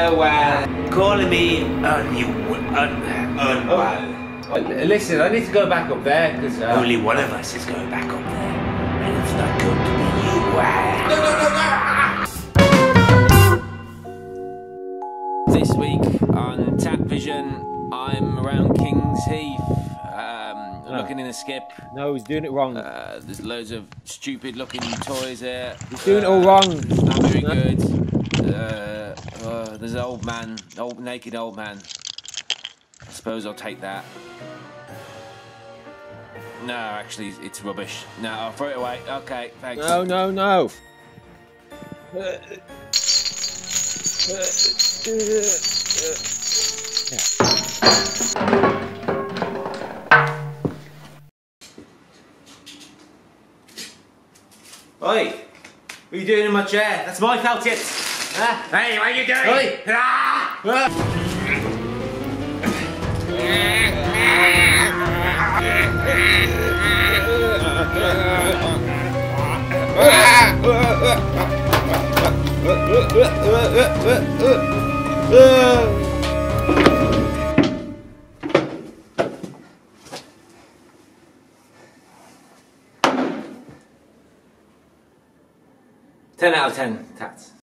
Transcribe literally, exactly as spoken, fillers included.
well, well. Calling me un, un, unwell. Oh, listen, I need to go back up there because uh, only one of us is going back up there, and it's not going to be you. Well. No, no, no, no. This week on Tat Vision, I'm around King's Heath, um, No. looking in a skip. No, he's doing it wrong. Uh, there's loads of stupid-looking toys here. He's doing uh, it all wrong. Not very No. good. Uh, uh, there's an old man, old naked old man. I suppose I'll take that. No, actually, it's rubbish. No, I'll throw it away. Okay, thanks. No, no, no. Oi! What are you doing in my chair? That's my felt tip! Ah. Hey, what are you doing? Oi. Ah. Ah. ten out of ten, Tats.